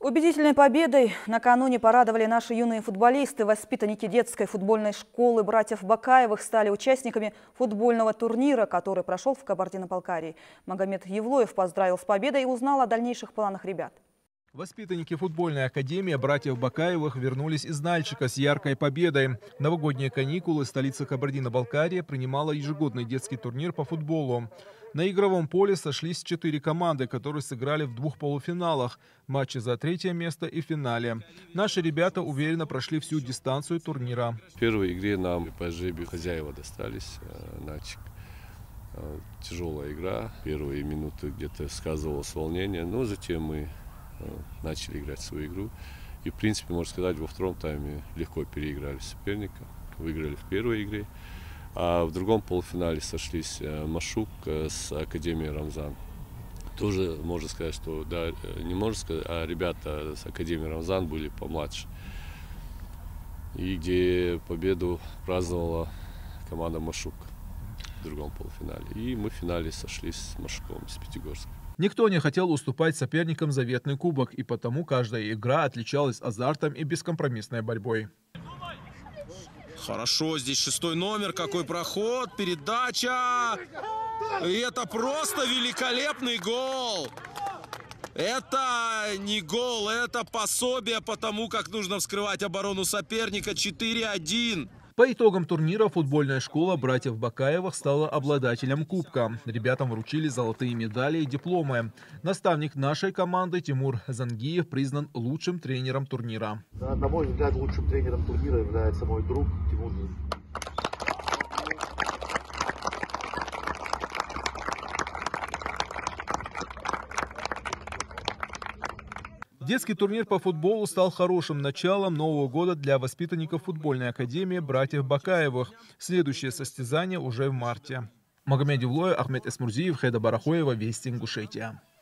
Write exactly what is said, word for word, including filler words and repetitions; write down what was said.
Убедительной победой накануне порадовали наши юные футболисты. Воспитанники детской футбольной школы братьев Бакаевых стали участниками футбольного турнира, который прошел в Кабардино-Балкарии. Магомед Евлоев поздравил с победой и узнал о дальнейших планах ребят. Воспитанники футбольной академии братьев Бакаевых вернулись из Нальчика с яркой победой. Новогодние каникулы столица Кабардино-Балкария принимала ежегодный детский турнир по футболу. На игровом поле сошлись четыре команды, которые сыграли в двух полуфиналах, матче за третье место и финале. Наши ребята уверенно прошли всю дистанцию турнира. В первой игре нам по жребию хозяева достались, Нальчик. Тяжелая игра. Первые минуты где-то сказывалось волнение, но затем мы начали играть свою игру. И, в принципе, можно сказать, во втором тайме легко переиграли соперника. Выиграли в первой игре. А в другом полуфинале сошлись Машук с Академией Рамзан. Тоже можно сказать, что, да, не можно сказать, а ребята с Академией Рамзан были помладше. И где победу праздновала команда Машук в другом полуфинале. И мы в финале сошлись с Машуком из Пятигорска. Никто не хотел уступать соперникам заветный кубок, и потому каждая игра отличалась азартом и бескомпромиссной борьбой. Хорошо, здесь шестой номер, какой проход, передача. И это просто великолепный гол. Это не гол, это пособие по тому, как нужно вскрывать оборону соперника. четыре один. По итогам турнира футбольная школа братьев Бакаевых стала обладателем кубка. Ребятам вручили золотые медали и дипломы. Наставник нашей команды Тимур Зангиев признан лучшим тренером турнира. На мой взгляд, лучшим тренером турнира является мой друг Тимур Зангиев. Детский турнир по футболу стал хорошим началом Нового года для воспитанников футбольной академии братьев Бакаевых. Следующее состязание уже в марте. Магомед Евлоев, Ахмед Эсмурзиев, Хеда Барахоева, Вести Ингушетия.